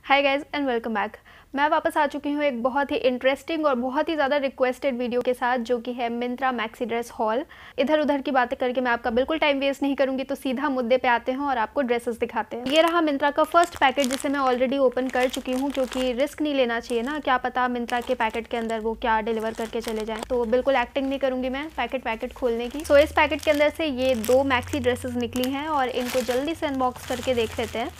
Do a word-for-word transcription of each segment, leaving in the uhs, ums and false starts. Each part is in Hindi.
Hi guys and welcome back. मैं वापस आ चुकी हूँ एक बहुत ही इंटरेस्टिंग और बहुत ही ज़्यादा रिक्वेस्टेड वीडियो के साथ, जो कि है मिंत्रा मैक्सी ड्रेस हॉल। इधर उधर की बातें करके मैं आपका बिल्कुल टाइम वेस्ट नहीं करूँगी, तो सीधा मुद्दे पे आते हैं और आपको ड्रेसेस दिखाते हैं। ये रहा मिंत्रा का फर्स्ट पैकेट, जिसे मैं ऑलरेडी ओपन कर चुकी हूँ, क्योंकि रिस्क नहीं लेना चाहिए ना, क्या पता मिंत्रा के पैकेट के अंदर वो क्या डिलीवर करके चले जाएँ। तो बिल्कुल एक्टिंग नहीं करूँगी मैं पैकेट पैकेट खोलने की। सो इस पैकेट के अंदर से ये दो मैक्सी ड्रेसेस निकली हैं और इनको जल्दी से अनबॉक्स करके देख लेते हैं।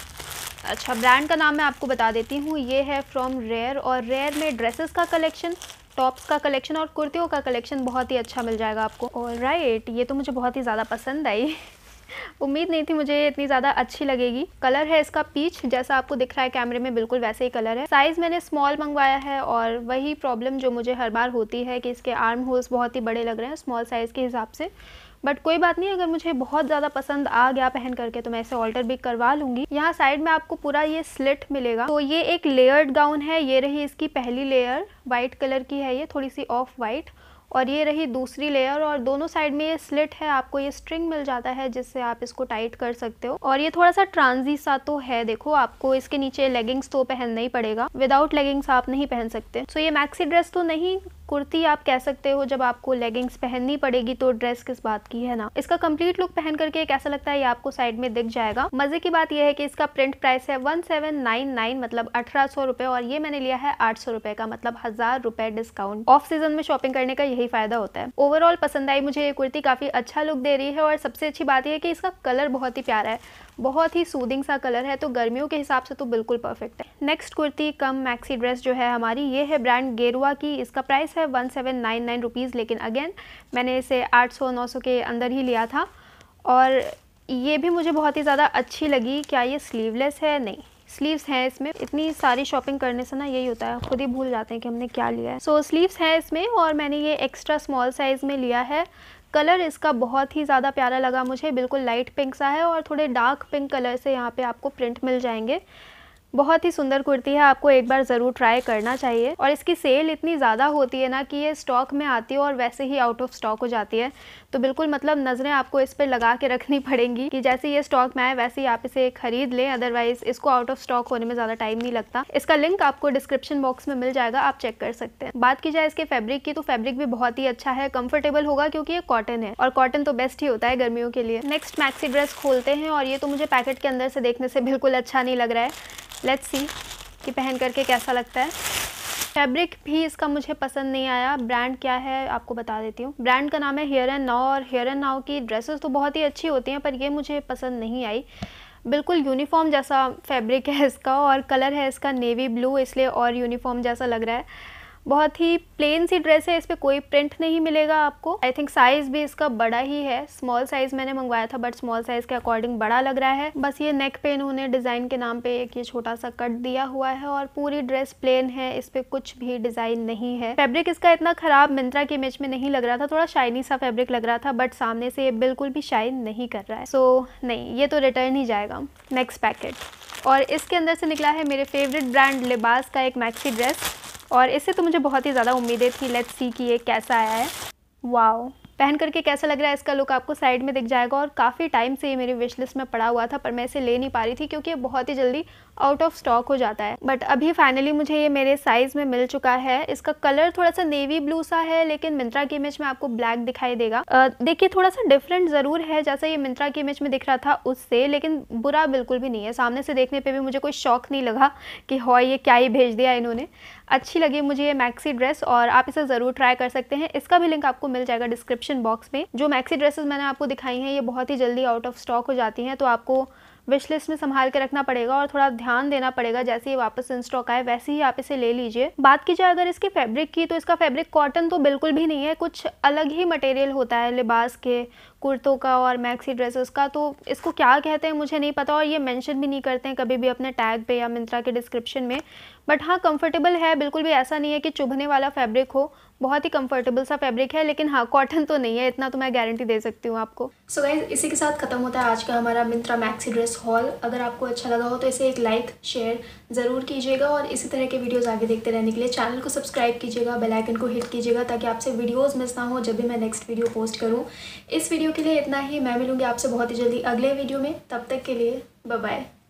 अच्छा, ब्रांड का नाम मैं आपको बता देती हूँ, ये है फ्रॉम रेयर। और रेयर में ड्रेसेस का कलेक्शन, टॉप्स का कलेक्शन और कुर्तियों का कलेक्शन बहुत ही अच्छा मिल जाएगा आपको। और राइट, ये तो मुझे बहुत ही ज़्यादा पसंद आई। उम्मीद नहीं थी मुझे इतनी ज़्यादा अच्छी लगेगी। कलर है इसका पीच, जैसा आपको दिख रहा है कैमरे में, बिल्कुल वैसे ही कलर है। साइज़ मैंने स्मॉल मंगवाया है और वही प्रॉब्लम जो मुझे हर बार होती है कि इसके आर्म होल्स बहुत ही बड़े लग रहे हैं स्मॉल साइज़ के हिसाब से। बट कोई बात नहीं, अगर मुझे बहुत ज़्यादा पसंद आ गया पहन करके तो मैं इसे ऑल्टर भी करवा लूँगी। यहाँ साइड में आपको पूरा ये स्लिट मिलेगा। तो ये एक लेयर्ड गाउन है। ये रही इसकी पहली लेयर, वाइट कलर की है, ये थोड़ी सी ऑफ वाइट। और ये रही दूसरी लेयर, और दोनों साइड में ये स्लिट है। आपको ये स्ट्रिंग मिल जाता है जिससे आप इसको टाइट कर सकते हो। और ये थोड़ा सा ट्रांजी सा तो है, देखो आपको इसके नीचे लेगिंग्स तो पहनना ही पड़ेगा, विदाउट लेगिंग्स आप नहीं पहन सकते। सो ये मैक्सी ड्रेस तो नहीं, कुर्ती आप कह सकते हो। जब आपको लेगिंग्स पहननी पड़ेगी तो ड्रेस किस बात की, है ना। इसका कंप्लीट लुक पहन करके कैसा लगता है ये आपको साइड में दिख जाएगा। मजे की बात यह है कि इसका प्रिंट प्राइस है वन सेवन नाइन नाइन, मतलब अठारह सौ रुपए, और ये मैंने लिया है आठ सौ रुपए का, मतलब हजार रुपए डिस्काउंट। ऑफ सीजन में शॉपिंग करने का यही फायदा होता है। ओवरऑल पसंद आई मुझे ये कुर्ती, काफी अच्छा लुक दे रही है। और सबसे अच्छी बात यह है कि इसका कलर बहुत ही प्यारा है, बहुत ही सूदिंग सा कलर है, तो गर्मियों के हिसाब से तो बिल्कुल परफेक्ट है। Next kurti cum maxi dress जो है हमारी, ये है ब्रांड गेरुआ की। इसका प्राइस है one seven nine nine rupees, लेकिन अगेन मैंने इसे आठ सौ नौ सौ के अंदर ही लिया था। और ये भी मुझे बहुत ही ज़्यादा अच्छी लगी। क्या ये स्लीवलेस है? नहीं, स्लीव्स हैं इसमें। इतनी सारी शॉपिंग करने से ना यही होता है, खुद ही भूल जाते हैं कि हमने क्या लिया है। सो so, स्लीव्स हैं इसमें, और मैंने ये एक्स्ट्रा स्मॉल साइज़ में लिया है। कलर इसका बहुत ही ज़्यादा प्यारा लगा मुझे, बिल्कुल लाइट पिंक सा है और थोड़े डार्क पिंक कलर से यहाँ पे आपको प्रिंट मिल जाएंगे। बहुत ही सुंदर कुर्ती है, आपको एक बार ज़रूर ट्राई करना चाहिए। और इसकी सेल इतनी ज़्यादा होती है ना कि ये स्टॉक में आती है और वैसे ही आउट ऑफ स्टॉक हो जाती है। तो बिल्कुल मतलब नज़रें आपको इस पर लगा के रखनी पड़ेंगी कि जैसे ये स्टॉक में आए वैसे ही आप इसे खरीद लें, अदरवाइज़ इसको आउट ऑफ स्टॉक होने में ज़्यादा टाइम नहीं लगता। इसका लिंक आपको डिस्क्रिप्शन बॉक्स में मिल जाएगा, आप चेक कर सकते हैं। बात की जाए इसके फैब्रिक की, तो फैब्रिक भी बहुत ही अच्छा है, कंफर्टेबल होगा क्योंकि ये कॉटन है, और कॉटन तो बेस्ट ही होता है गर्मियों के लिए। नेक्स्ट मैक्सी ड्रेस खोलते हैं, और ये तो मुझे पैकेट के अंदर से देखने से बिल्कुल अच्छा नहीं लग रहा है। लेट्स सी कि पहन करके कैसा लगता है। फैब्रिक भी इसका मुझे पसंद नहीं आया। ब्रांड क्या है आपको बता देती हूँ, ब्रांड का नाम है हियर एंड नाउ। और हियर एंड नाउ की ड्रेसेस तो बहुत ही अच्छी होती हैं, पर ये मुझे पसंद नहीं आई। बिल्कुल यूनिफॉर्म जैसा फैब्रिक है इसका, और कलर है इसका नेवी ब्लू, इसलिए और यूनिफॉर्म जैसा लग रहा है। बहुत ही प्लेन सी ड्रेस है, इस पर कोई प्रिंट नहीं मिलेगा आपको। आई थिंक साइज़ भी इसका बड़ा ही है, स्मॉल साइज़ मैंने मंगवाया था, बट स्मॉल साइज़ के अकॉर्डिंग बड़ा लग रहा है। बस ये नेक पे इन्होंने डिज़ाइन के नाम पे एक ये छोटा सा कट दिया हुआ है, और पूरी ड्रेस प्लेन है, इस पर कुछ भी डिज़ाइन नहीं है। फैब्रिक इसका इतना ख़राब मिंत्रा की इमेज में नहीं लग रहा था, थोड़ा शाइनी सा फैब्रिक लग रहा था, बट सामने से ये बिल्कुल भी शाइन नहीं कर रहा है। सो so, नहीं, ये तो रिटर्न ही जाएगा। नेक्स्ट पैकेट, और इसके अंदर से निकला है मेरे फेवरेट ब्रांड लिबास का एक मैक्सी ड्रेस, और इससे तो मुझे बहुत ही ज़्यादा उम्मीदें थी। लेट्स सी कि ये कैसा आया है। वाओ, पहन करके कैसा लग रहा है इसका लुक आपको साइड में दिख जाएगा। और काफ़ी टाइम से ये मेरी विश लिस्ट में पड़ा हुआ था, पर मैं इसे ले नहीं पा रही थी क्योंकि ये बहुत ही जल्दी आउट ऑफ स्टॉक हो जाता है। बट अभी फाइनली मुझे ये मेरे साइज़ में मिल चुका है। इसका कलर थोड़ा सा नेवी ब्लू सा है, लेकिन मिंत्रा की इमेज में आपको ब्लैक दिखाई देगा। देखिए थोड़ा सा डिफरेंट ज़रूर है, जैसा ये मिंत्रा की इमेज में दिख रहा था उससे, लेकिन बुरा बिल्कुल भी नहीं है। सामने से देखने पर भी मुझे कोई शौक नहीं लगा कि हाँ ये क्या ही भेज दिया इन्होंने। अच्छी लगी मुझे ये मैक्सी ड्रेस, और आप इसे ज़रूर ट्राई कर सकते हैं। इसका भी लिंक आपको मिल जाएगा डिस्क्रिप्शन बॉक्स में। जो मैक्सी ड्रेसेस मैंने आपको दिखाई हैं ये बहुत ही जल्दी आउट ऑफ स्टॉक हो जाती हैं, तो आपको विश लिस्ट में संभाल के रखना पड़ेगा और थोड़ा ध्यान देना पड़ेगा। जैसे ही वापस इन स्टॉक आए वैसे ही आप इसे ले लीजिए। बात की जाए अगर इसके फैब्रिक की, तो इसका फैब्रिक कॉटन तो बिल्कुल भी नहीं है, कुछ अलग ही मटेरियल होता है लिबास के, कुर्तों का और मैक्सी ड्रेसेस का। तो इसको क्या कहते हैं मुझे नहीं पता, और ये मेंशन भी नहीं करते हैं कभी भी अपने टैग पे या मिंत्रा के डिस्क्रिप्शन में। बट हाँ, कंफर्टेबल है, बिल्कुल भी ऐसा नहीं है कि चुभने वाला फैब्रिक हो, बहुत ही कंफर्टेबल सा फैब्रिक है। लेकिन हाँ, कॉटन तो नहीं है, इतना तो मैं गारंटी दे सकती हूँ आपको। सो गाइस, इसी के साथ खत्म होता है आज का हमारा मिंत्रा मैक्सी ड्रेस हॉल। अगर आपको अच्छा लगा हो तो इसे एक लाइक शेयर ज़रूर कीजिएगा, और इसी तरह के वीडियोस आगे देखते रहने के लिए चैनल को सब्सक्राइब कीजिएगा, बेल आइकन को हिट कीजिएगा, ताकि आपसे वीडियोस मिस ना हो जब भी मैं नेक्स्ट वीडियो पोस्ट करूँ। इस वीडियो के लिए इतना ही। मैं मिलूंगी आपसे बहुत ही जल्दी अगले वीडियो में, तब तक के लिए बाय बाय।